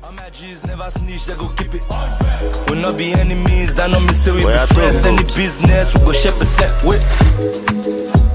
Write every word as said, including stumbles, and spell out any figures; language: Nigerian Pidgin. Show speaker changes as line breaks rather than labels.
My G's never snitch, they go keep it. We'll not be enemies, that no me say we be friends. Any business, we go share percent with.